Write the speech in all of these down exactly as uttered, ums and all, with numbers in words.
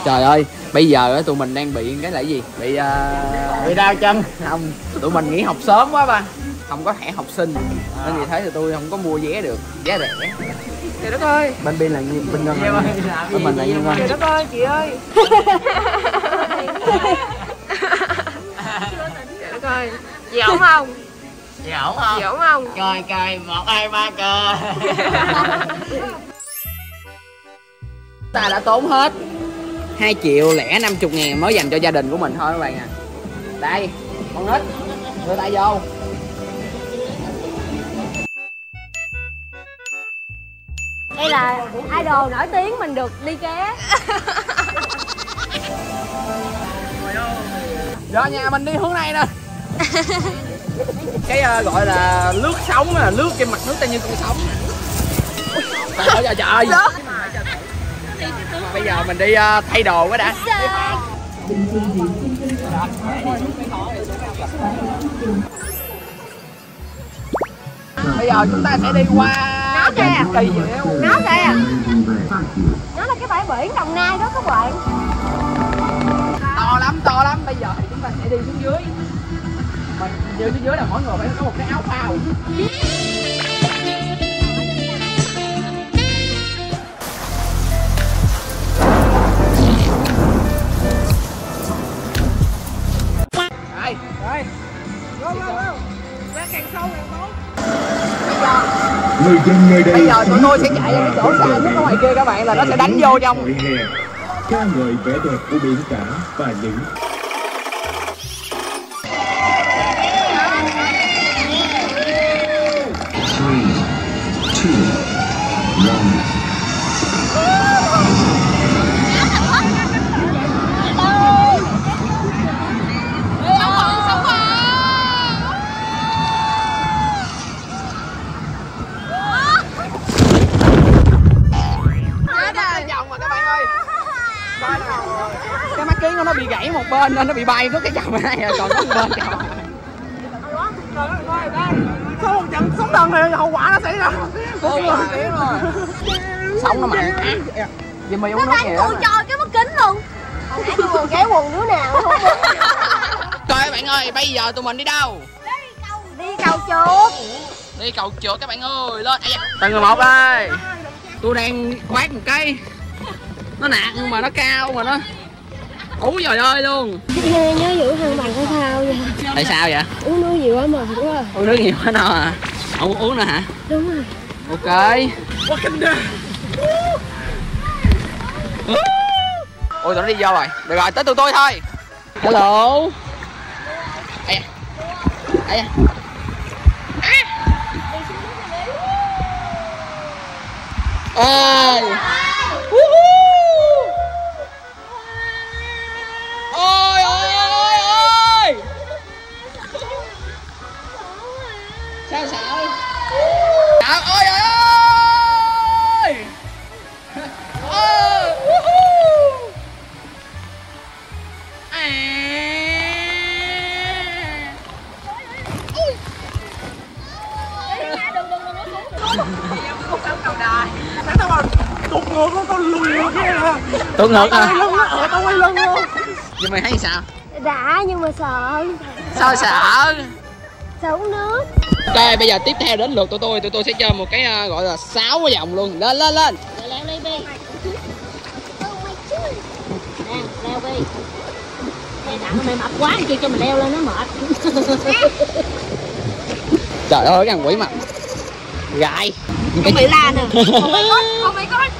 Trời ơi, bây giờ tụi mình đang bị cái là gì? Bị uh... bị đau chân. Không, tụi mình nghỉ học sớm quá ba, không có thẻ học sinh nên vì thế thì tôi không có mua vé được, vé rẻ. Trời đất ơi. Bên bên là nhiêu? Bên ngân là bên mình là nhiêu ngân? Trời đất ơi chị ơi. Trời đất ơi. Chị ổn không? Chị ổn không? Chị ổn không? Coi coi, một hai ba cơ. Ta đã tốn hết hai triệu lẻ năm chục ngàn mới dành cho gia đình của mình thôi các bạn à. Đây, con nít, đưa tay vô. Đây là idol nổi tiếng mình được đi ké. Rồi nhà mình đi hướng này nè. Cái uh, gọi là lướt sóng là lướt trên mặt nước ta như con sóng. Trời ơi trời. Bây giờ mình đi uh, thay đồ quá đã. Bây giờ chúng ta sẽ đi qua Nó kìa. Kỳ Diệu. Nó kìa. Nó là cái bãi biển Đồng Nai đó các bạn. To lắm, to lắm. Bây giờ thì chúng ta sẽ đi xuống dưới. Mình đi xuống dưới là mỗi người phải có một cái áo phao. Đây, đây. Go, go, go. Ra càng sâu càng tốt. Người dân nơi đây bây giờ tụi tôi sẽ chạy ra cái chỗ xa nhất ở ngoài kia các bạn, là nó sẽ đánh vô trong. ca ngợi vẻ đẹp của biển cả và những three, two, one. Cái mắt kiến của nó bị gãy một bên nên nó bị bay xuống cái chồng này rồi, còn có một bên chồng. Có một trận sóng thần này hậu quả nó xảy ra. Một người tiếng rồi. Sóng nó mạnh. Jimmy uống nước Nó nhiều đánh tôi cho cái mắt kính luôn. Hồi nãy tôi còn kéo quần đứa nào không. Coi các bạn ơi, bây giờ tụi mình đi đâu? Đi cầu chuột. Đi cầu chuột các bạn ơi, lên. Từng người một đây. Tôi đang khoát một cái. Nó nặng nhưng mà nó cao mà nó. Úi trời ơi luôn. Nhớ, nhớ giữ thăng bằng cái phao vậy. Tại sao vậy? Uống nước nhiều quá mà quá à. Uống nước nhiều quá nào à? Uống uống nữa hả? Đúng rồi. Ok. Ôi tụi nó đi vô rồi. Được rồi, tới tụi tôi thôi. Hello. Ây da. Ây da. Ôi. Ôi ôi ôi ôi. Sao sao? Sao ôi ôi ôi. Ôi. À. Sáng tao mà tụt ngược nó con lùi ngược kia nè. Tụt ngược à? Tao quay lưng á, ờ tao quay lưng luôn. Nhưng mày thấy sao? Đã nhưng mà sợ. Sao sợ? Sợ uống nước. Ok, bây giờ tiếp theo đến lượt tụi tôi, tụi tôi sẽ chơi một cái uh, gọi là sáu cái vòng luôn. Lên lên lên. Leo đi Bi. Nè, leo Bi. Mày nặng mày mập quá kêu cho mày leo lên nó mệt. Trời ơi cái thằng quỷ mặt gại. Không bị la nè. Không bị có, không bị có.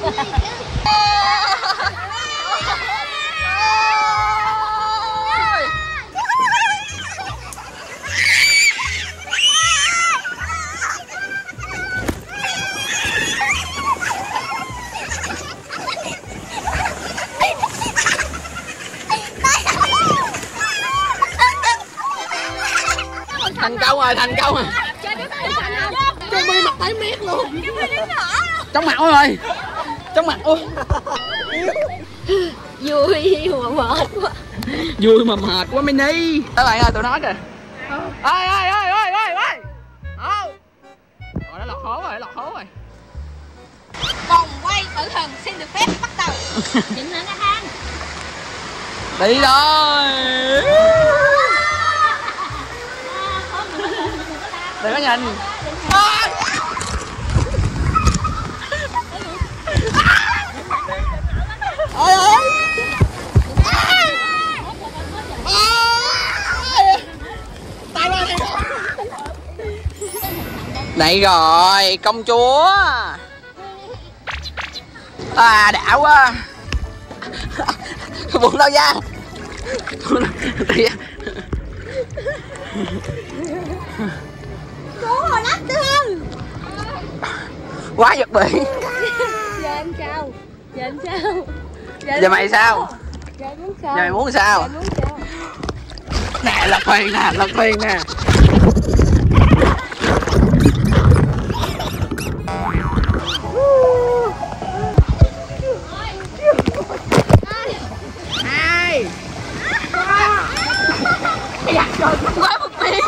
Thành công rồi, thành công rồi. Cho mi mặt thấy miết luôn. Trong mặt rồi. Trong mặt ơi. Vui mà mệt quá. Vui mà mệt quá Mini. Các bạn ơi, tụi nó kìa. Ơi ơi ơi ơi ơi ơi. Ờ. Rồi nó lọt hố rồi, lọt hố rồi. Vòng quay Tử thần xin được phép bắt đầu. Nhìn lên anh An. Đi rồi. Đừng có nhìn. À. Ôi ơi. Đây rồi, công chúa. À đã quá. Buông đâu ra. Cứu hồi lắc thương. Quá giật bị. Giờ em sao? Giờ em sao? Giờ, Giờ mày sao? Giờ em muốn sao? Giờ mày muốn sao? Giờ em muốn sao? Nè lật thuyền nè, lật thuyền nè. Hai. Quá một tiếng.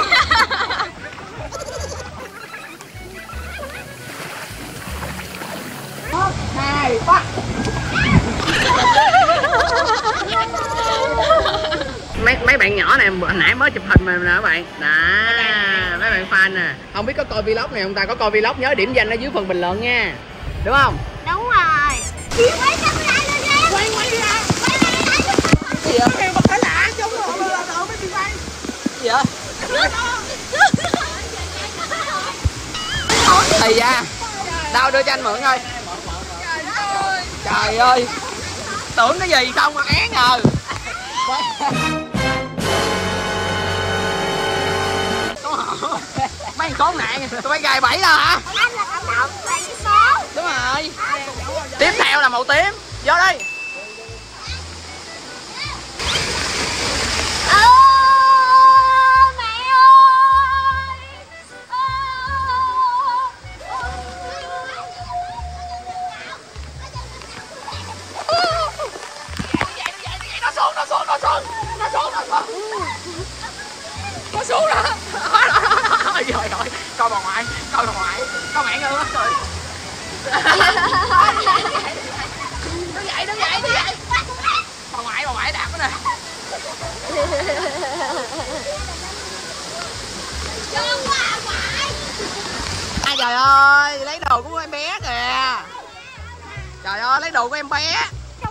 một hai ba. mấy mấy bạn nhỏ này hồi nãy mới chụp hình mà nè các bạn. Đó, mấy bạn fan nè. Không biết có coi vlog này không ta? Có coi vlog nhớ điểm danh ở dưới phần bình luận nha. Đúng không? Đúng rồi. Quay quay quay ra. Gì vậy? Em có phải lạ trong rồi là đâu mới đi quay. Gì vậy? Thầy ra. Đâu đưa cho anh mượn thôi. Trời ơi. Tưởng cái gì không mà án rồi. Mấy khốn nạn, tụi bay gài bẫy đó hả? Anh là cộng đồng bạn số. Đúng rồi. Tiếp theo là màu tím. Vô đi. Nó xuống, nó xuống, nó xuống. Nó xuống, nó xuống. Nó xuống đó. Trời ơi, coi bà ngoại, coi bà ngoại. Coi mẹ ngư hết rồi. Đứng dậy, đứng dậy, đứng dậy. Bà ngoại, bà ngoại đạp nó nè. À trời ơi, lấy đồ của em bé kìa. Trời ơi, lấy đồ của em bé.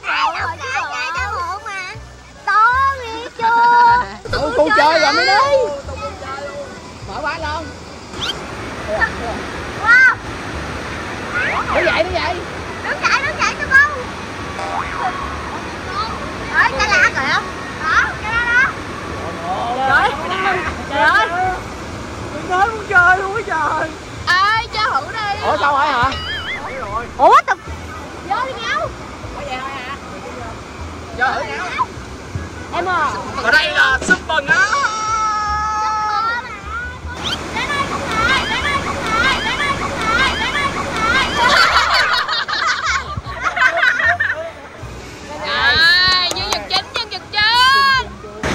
Tụi con chơi rồi mới đi. Mở bát luôn. Wow. Đứng dậy, đứng dậy. Đứng dậy, đứng dậy cho con. Đấy, cái lá kìa. Đó, cái lá đó. Trời trời ơi. Đừng nói muốn chơi luôn á trời. Ê, chơi thử đi. Ủa sao hỏi hả? Ủa tập. Vô đi nhau. Vô thử nhau. Em à. Ở đây là Super Ngáo. Đến đây không lại, đến đây không lại, đến đây không lại, đến đây không lại. Rồi, nhân vật chính, nhân vật chính.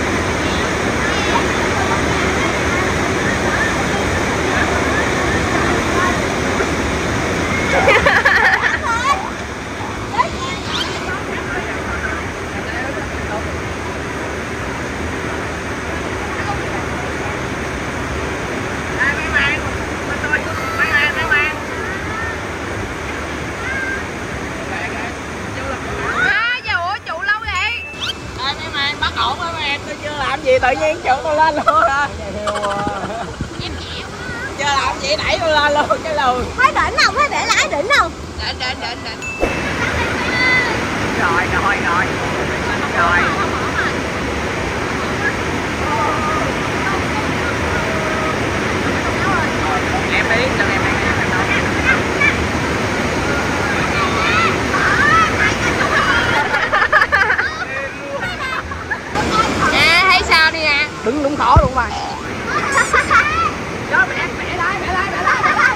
Gì tự nhiên chụp tôi lên luôn hả? Chưa làm gì đẩy tôi lên luôn cái lùi. Thấy đỉnh không? Thấy để lái đỉnh không? Đỉnh đỉnh đỉnh đỉnh. Rồi rồi rồi. Rồi. Em biết sao em biết. Đứng đúng khó luôn mà. Đó mẹ mẹ lái mẹ lái mẹ lái mẹ lái.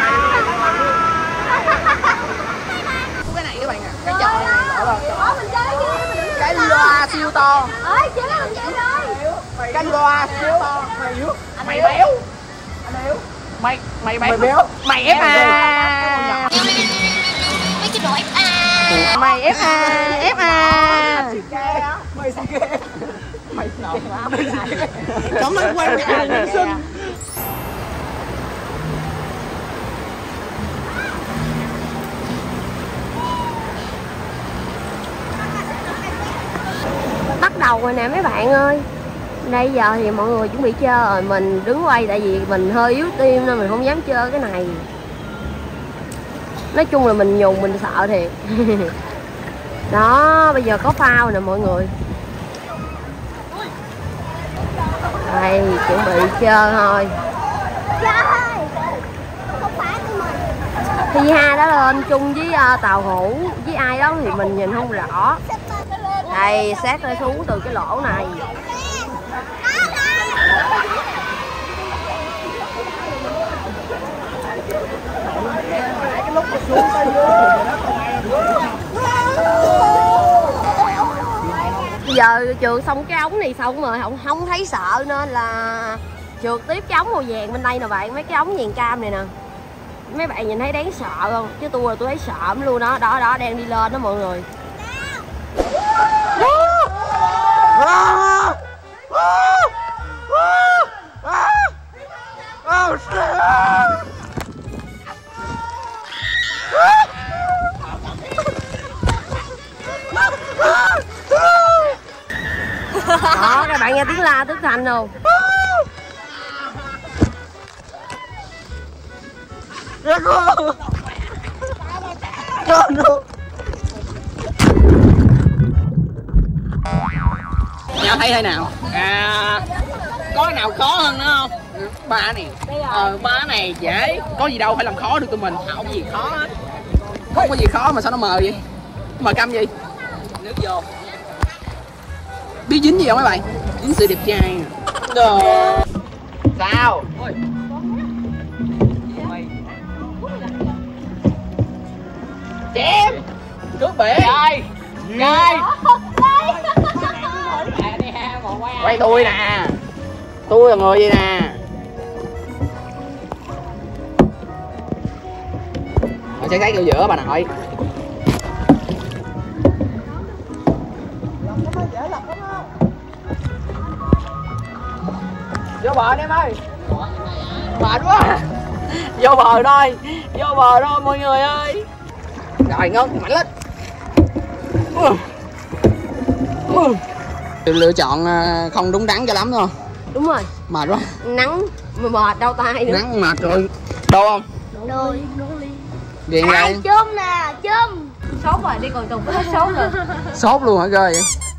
Cái này các bạn à, cái trò này ở đâu? Ủa mình chơi cái kia mình cái loa siêu to. Ơi chơi đó mình chơi thôi. Cái loa siêu to. Mày yếu. Mày béo. Anh yếu. Mày mày béo. Mày béo. Mày ép à. Mấy cái đồ ép a. Mày ép a, ép a. Mày sao ghê? Mày sao ghê? Cảm ơn quay mày à, xinh. Bắt đầu rồi nè mấy bạn ơi. Đây giờ thì mọi người chuẩn bị chơi rồi, mình đứng quay tại vì mình hơi yếu tim nên mình không dám chơi cái này. Nói chung là mình nhùng, mình sợ thiệt. Đó, bây giờ có phao nè mọi người. Đây, chuẩn bị chơi thôi. Thì ha đã lên chung với uh, tàu hũ với ai đó thì mình nhìn không rõ. Đây, xét lên xuống từ cái lỗ này. Bây giờ trượt xong cái ống này xong rồi không không thấy sợ nên là trượt tiếp cái ống màu vàng bên đây nè bạn, mấy cái ống vàng cam này nè. Mấy bạn nhìn thấy đáng sợ không? Chứ tôi là tôi thấy sợ lắm luôn đó. Đó đó đang đi lên đó mọi người. Đó, các bạn nghe tiếng la tiếng thành không? Nhau thấy thế nào? À, có cái nào khó hơn nữa không? Ba này, ờ ba này dễ, có gì đâu phải làm khó được tụi mình, không gì khó hết. Không có gì khó mà sao nó mờ vậy? Mờ cam gì? Nước vô. Biết dính gì không mấy bạn? Dính sự đẹp trai. Đồ. Sao? Ôi. Chém. Cướp biển. Chơi. Chơi. Quay tôi nè. Tôi là người gì nè. Mình sẽ thấy vô giữa bà nội. Vô bờ đi em ơi. Mệt quá. Vô bờ thôi. Vô bờ thôi mọi người ơi. Rồi ngon, mạnh lên. Lựa chọn không đúng đắn cho lắm thôi. Đúng rồi. Mệt quá. Nắng mà mệt đau tay nữa. Nắng mệt rồi. Đau không? Đôi. Gì vậy? Chôm nè, chôm. Sốt rồi, đi còn Tùng có hết sốt rồi. Sốt luôn hả cơ vậy?